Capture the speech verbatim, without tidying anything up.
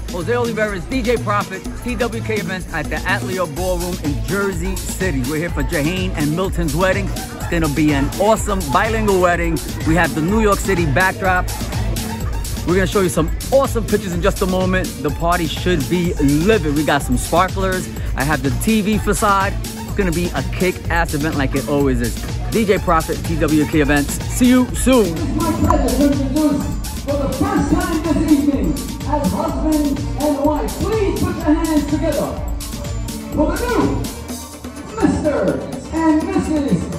Jose Oliveira's D J Profit T W K events at the Atelier Ballroom in Jersey City. We're here for Jahane and Milton's wedding. It's gonna be an awesome bilingual wedding. We have the New York City backdrop. We're gonna show you some awesome pictures in just a moment. The party should be livid. We got some sparklers. I have the T V facade. It's gonna be a kick-ass event like it always is. D J Profit T W K events. See you soon. It's my pleasure to introduce for the first time this evening as husband and wife. Please put your hands together for the new Mister and Missus